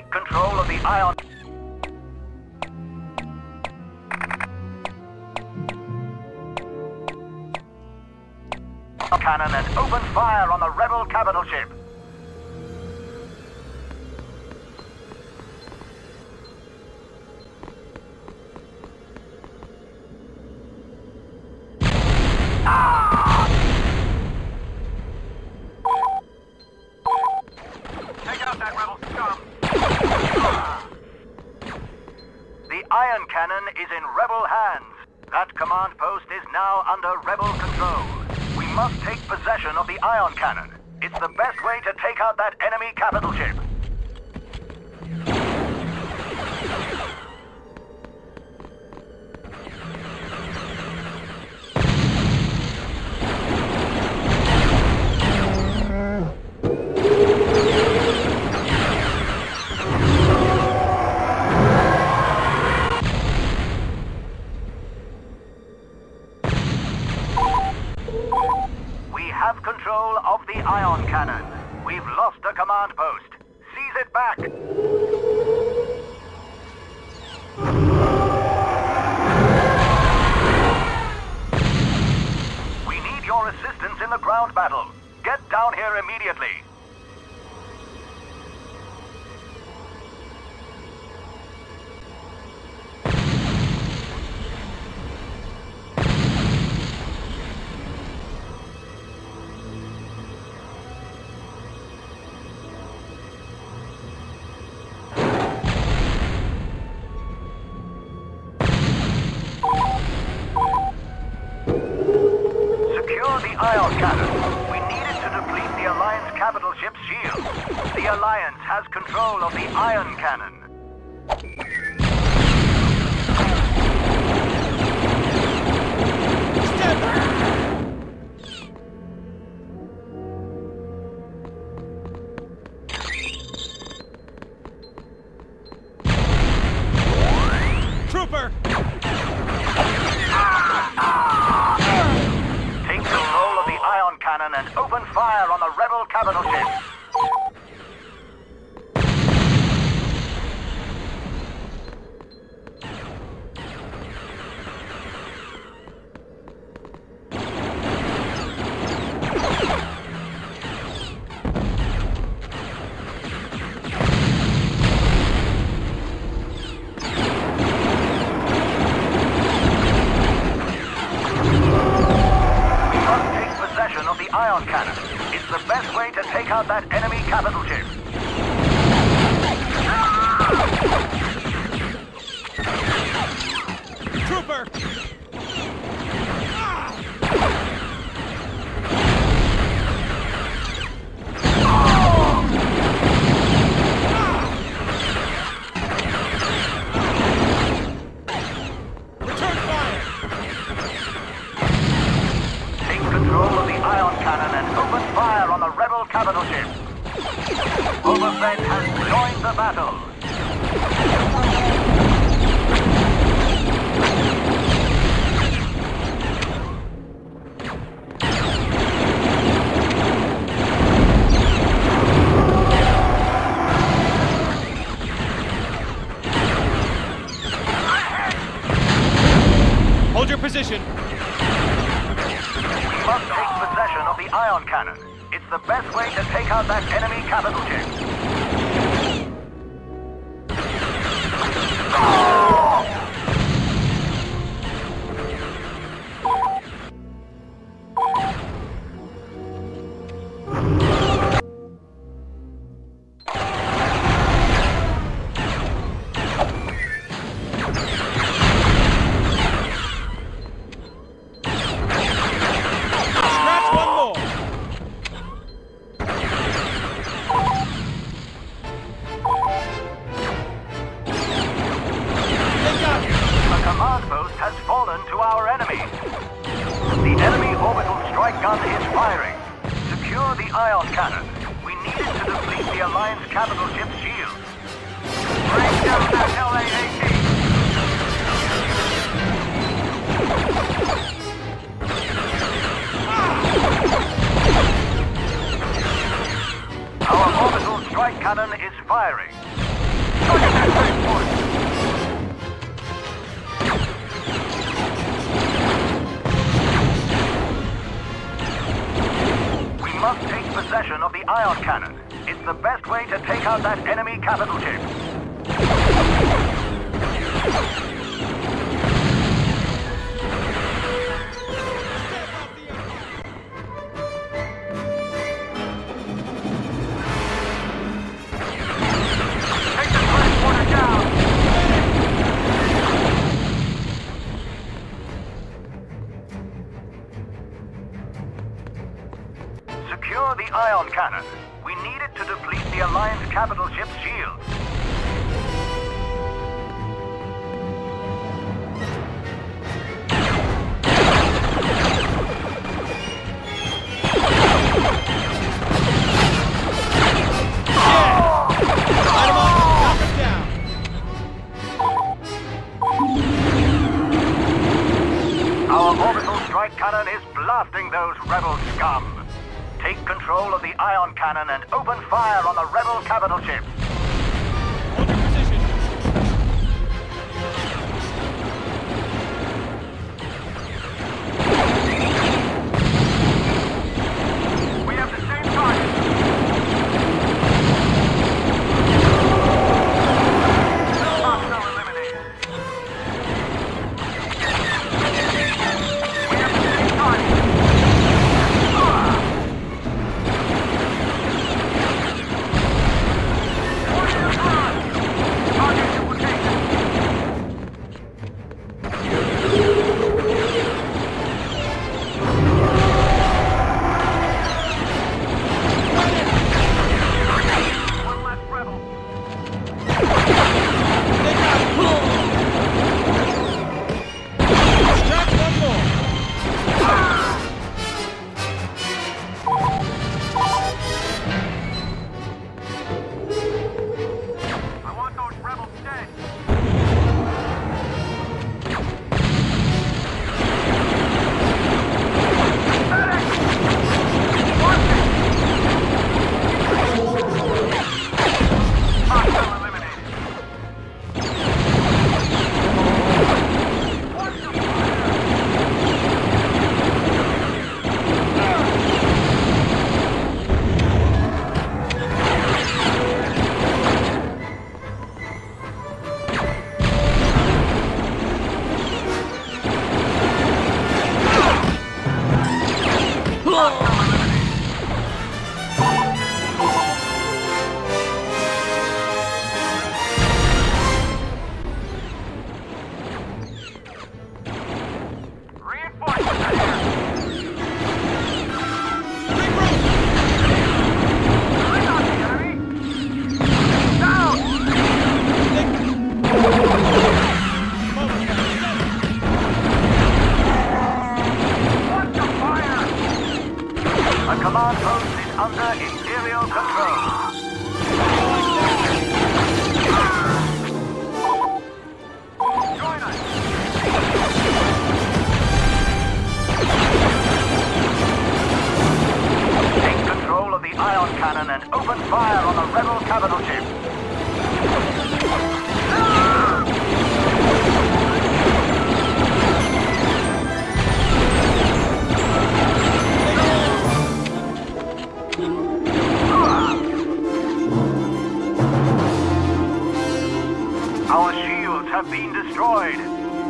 control of the ion cannon and open fire on the rebel capital ship. Take out that rebel scum. The ion cannon is in rebel hands. That command post is now under rebel control. We must take possession of the ion cannon. It's the best way to take out that enemy capital ship. Have control of the ion cannon. We've lost the command post. Seize it back. We need your assistance in the ground battle. Get down here immediately. Ion cannon. We need it to deplete the Alliance capital ship's shield. The Alliance has control of the ion cannon. Trooper! And open fire on the rebel capital ship. Of the ion cannon. It's the best way to take out that enemy capital ship. Trooper! Return fire! Take control of the ion cannon and open fire on the rebel capital ship. Overfed has joined the battle. Hold your position. We must take possession of the ion cannon. It's the best way to take out that enemy capital ship. The enemy orbital strike gun is firing. Secure the ion cannon. We need it to deplete the Alliance capital ship's shield. Bring down that LAAT! Our orbital strike cannon is firing. possession of the ion cannon. It's the best way to take out that enemy capital ship. Take the transporter down! Secure the ion cannon. We need it to deplete the Alliance capital ship's shields. Our orbital strike cannon is blasting those rebel scum. Take control of the ion cannon and open fire on the rebel capital ship. Hold your position. We have the same target. Hostile eliminated. We have the same target. Command post is under Imperial control. Join us. Take control of the ion cannon and open fire on the rebel capital ship. Our shields have been destroyed.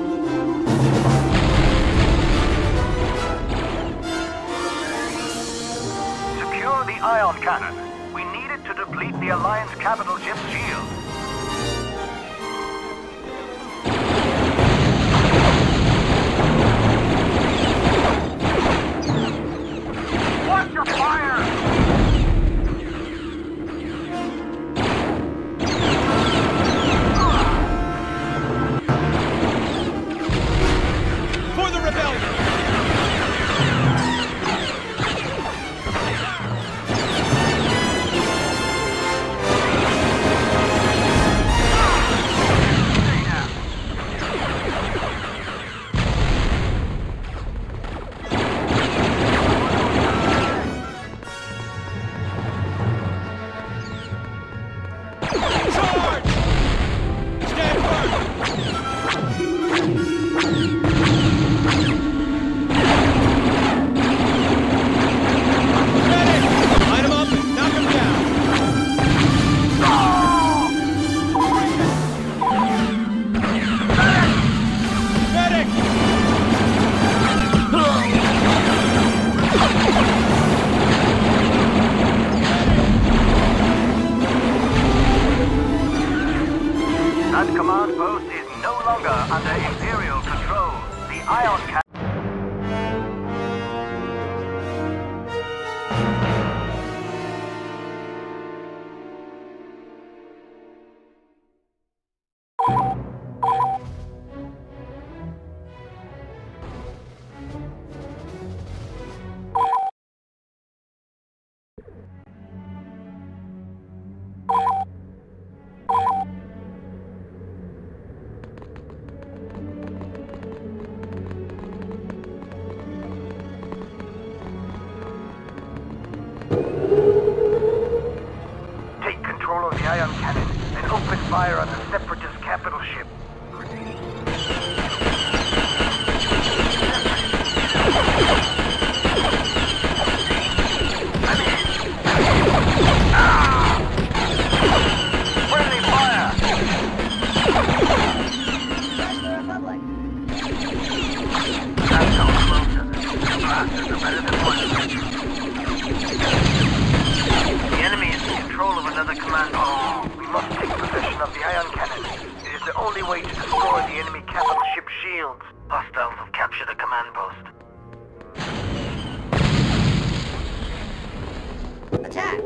Secure the ion cannon. We need it to deplete the Alliance capital ship's shield. Watch your fire! ion cannon. Take control of the ion cannon and open fire on the Separatist capital ship. Friendly fire! Trust the Republic. That's how closer. Blasters are better than one. The enemy is in control of another command post. We must take possession of the ion cannon. It is the only way to destroy the enemy capital ship shields. Hostiles have captured a command post. Attack!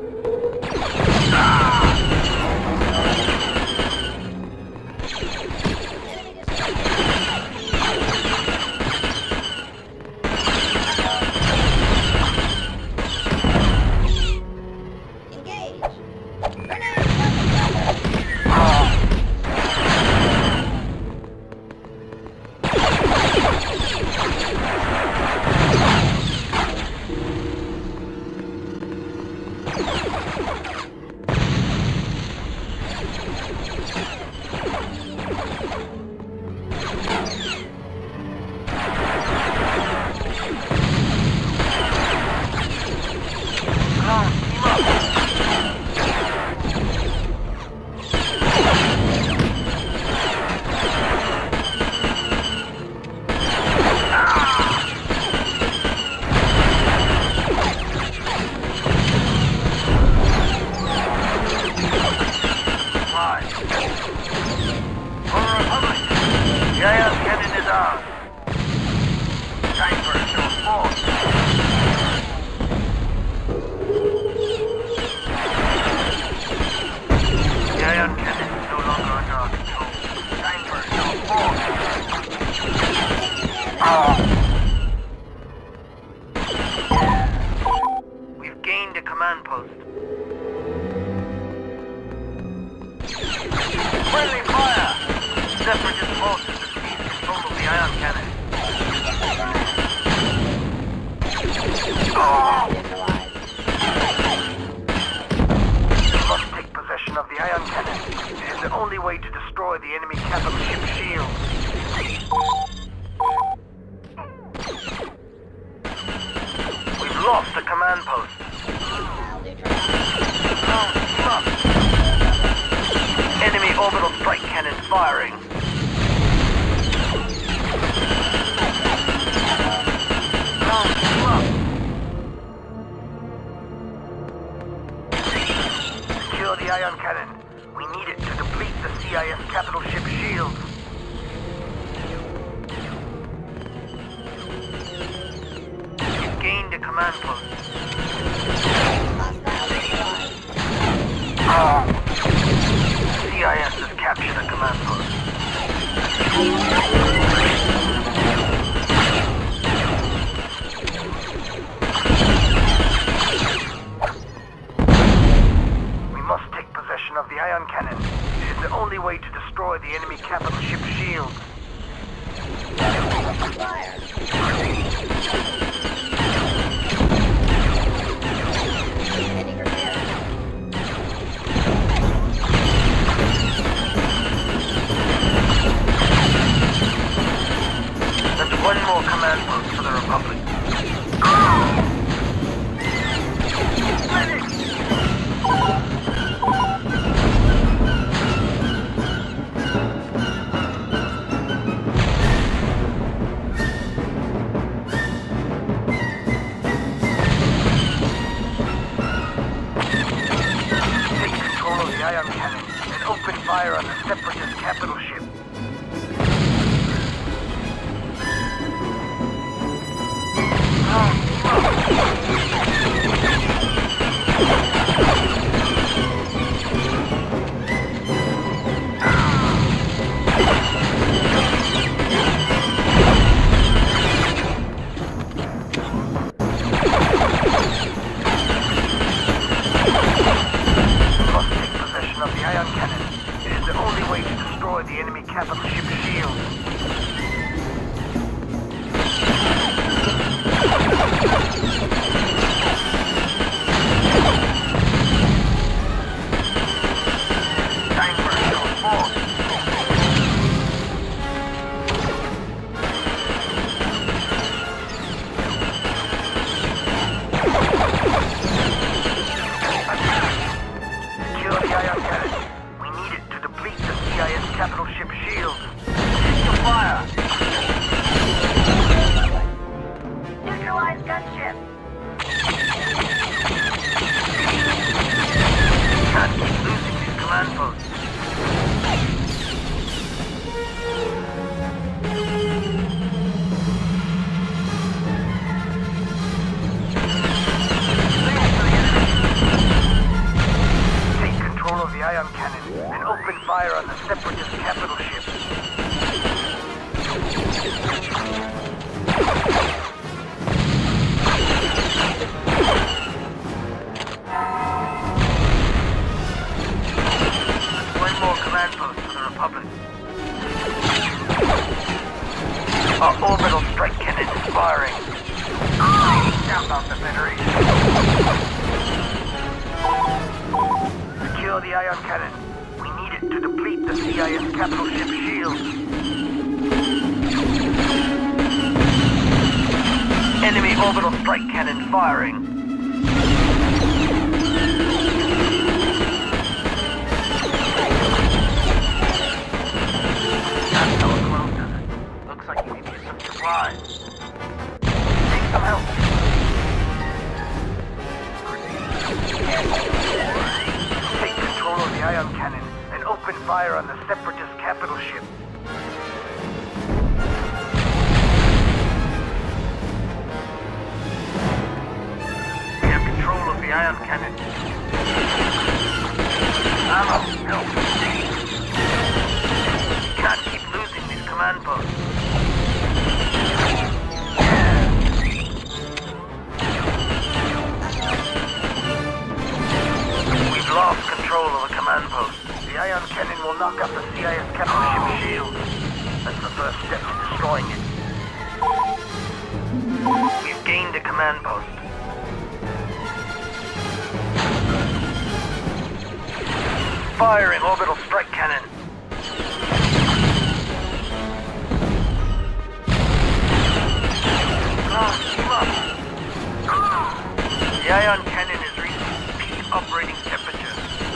Engage! Grenade! The ion cannon is ours. Time for a show of force. The ion cannon is no longer under our control. Time for a show of force. We've gained a command post. Friendly fire! Separatist forces have seized control of the ion cannon. We must take possession of the ion cannon. It is the only way to destroy the enemy capital ship shield. We've lost a command post. Enemy orbital strike cannon firing. Secure the ion cannon. We need it to deplete the CIS capital ship shields. You've gained a command post. CIS has captured a command post. We must take possession of the ion cannon. It is the only way to destroy the enemy capital ship shields. Fire! Ending repair. That's one more command post for the Republic. One more command post for the Republic. Our orbital strike cannon is firing. Down off the Federation. Secure the ion cannon. We need it to deplete the CIS capital ship shield. Enemy orbital strike cannon firing. That's how it closes. Looks like you need some supplies. Take some help. Take control of the ion cannon and open fire on the Separatist capital ship. We have control of the ion cannon. Ammo, help. We can't keep losing these command posts. We've lost control of the command post. The ion cannon will knock out the CIS capital ship shield. That's the first step to destroying it. We've gained a command post. Firing orbital strike cannon. Keep up. The ion cannon is reaching peak operating temperature.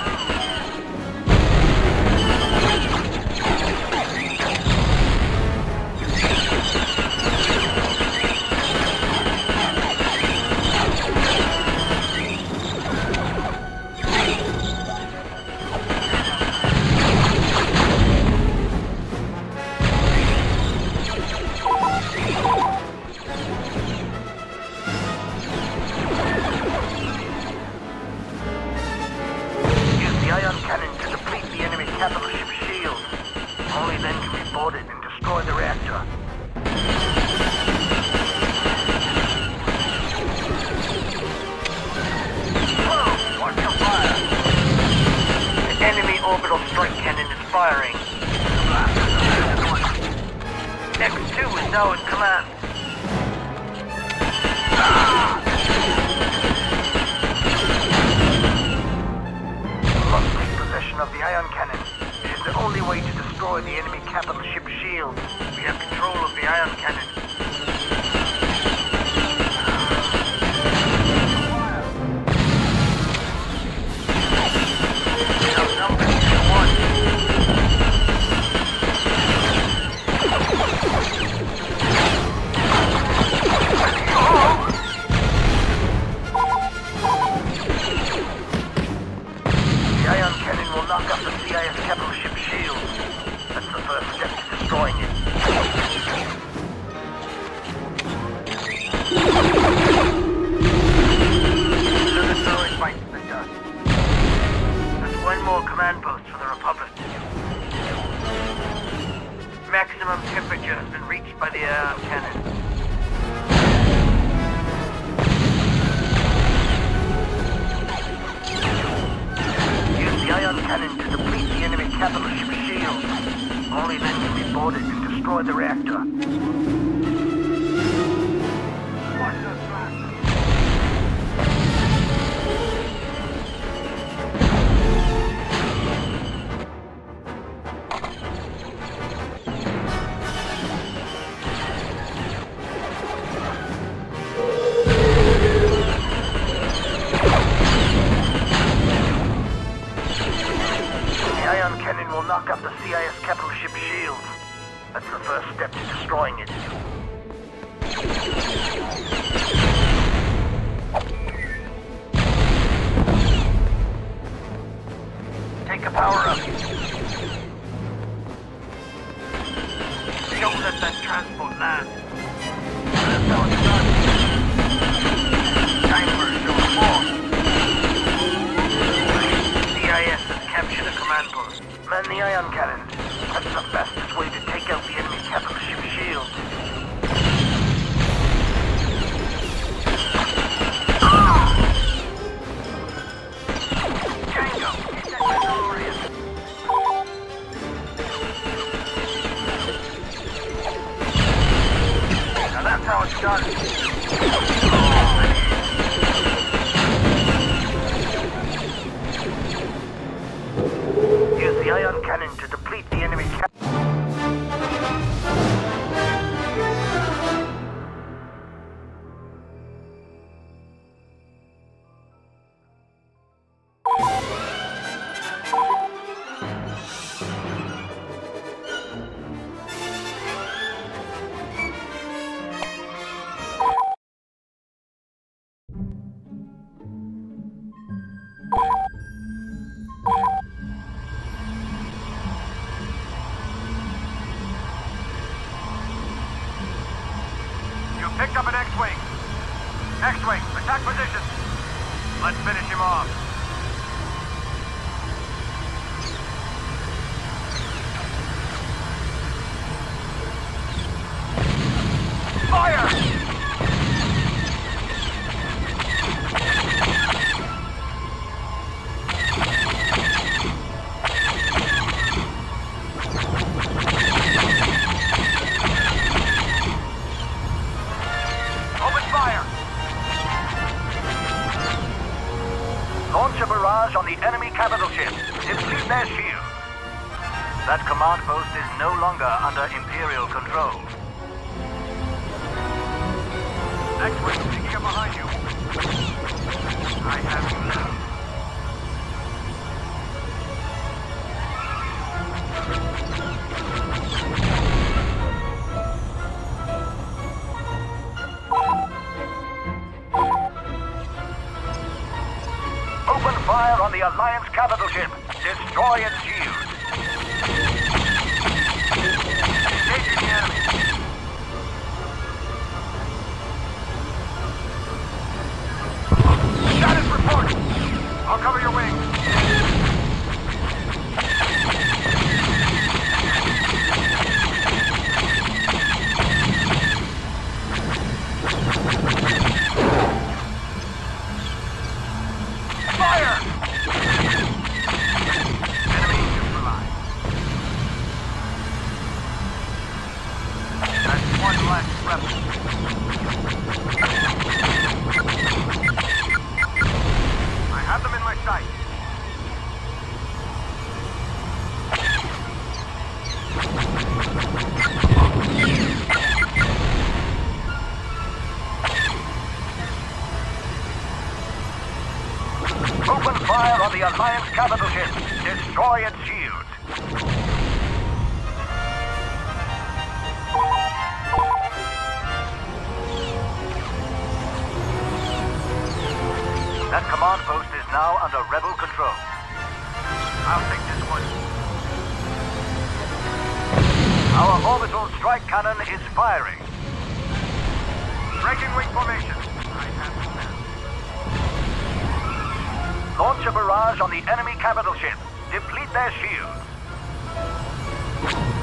Capital ship shield. Only then can we board it and destroy the reactor. Whoa! Watch your fire! The enemy orbital strike cannon is firing. X2 is now in command. Must take possession of the ion cannon. It is the only way to destroy the enemy capital ship shield. We have control of the ion cannon. We outnumbered 2-1. The ion cannon will knock out the CIS capital ship shield. That's the first step to destroying it. Another throwing bites the dust. There's one more command post for the Republic. Maximum temperature has been reached by the ion cannon. The ion cannon to deplete the enemy capital ship shield. Only then can we board it and destroy the reactor. Watch those blasts. Cannon will knock out the CIS capital ship shield. That's the first step to destroying it. Take a power up. Don't let that transport land. That's how it's done. Time for a show of force. CIS has captured a command post. Man the ion cannon. That's the fastest way to take out the enemy capital ship shield. charge done. Use the ion cannon to deplete the enemy Picked up an X-Wing. X-Wing, attack position. Let's finish him off. Fire! Launch a barrage on the enemy capital ship. Deplete their shield. That command post is no longer under Imperial control. X-Wing sneaking up behind you. I have you now. Open fire on the Alliance capital ship. Destroy its shield. Engaging the enemy. Status report. I'll cover your wings. Fire! Enemy neutralized. That's one less rebel. I have them in my sight. Open fire on the Alliance capital ship. Destroy its shield. That command post is now under rebel control. I'll take this one. Our orbital strike cannon is firing. Breaking wing formation. I have you now. Launch a barrage on the enemy capital ship. Deplete their shields.